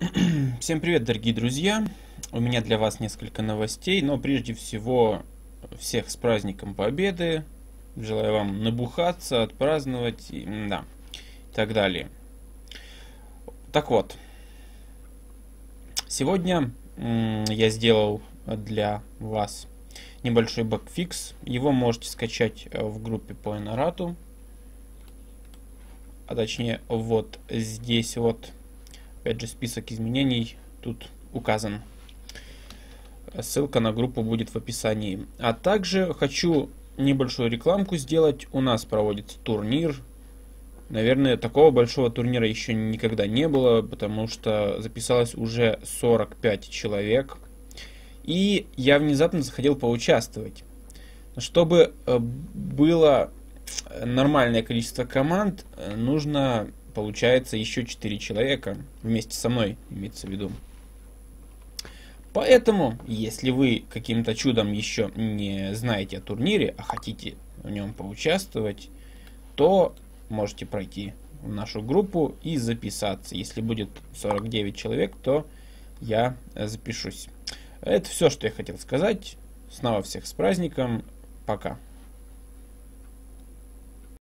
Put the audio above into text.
Всем привет, дорогие друзья! У меня для вас несколько новостей, но прежде всего всех с праздником Победы. Желаю вам набухаться, отпраздновать и так далее. Так вот, сегодня я сделал для вас небольшой багфикс. Его можете скачать в группе по Энорату. А точнее, вот здесь вот. Опять же, список изменений тут указан. Ссылка на группу будет в описании. А также хочу небольшую рекламку сделать. У нас проводится турнир. Наверное, такого большого турнира еще никогда не было, потому что записалось уже 45 человек. И я внезапно захотел поучаствовать. Чтобы было нормальное количество команд, нужно, получается, еще 4 человека вместе со мной, имеется в виду. Поэтому, если вы каким-то чудом еще не знаете о турнире, а хотите в нем поучаствовать, то можете пройти в нашу группу и записаться. Если будет 49 человек, то я запишусь. Это все, что я хотел сказать. Снова всех с праздником. Пока.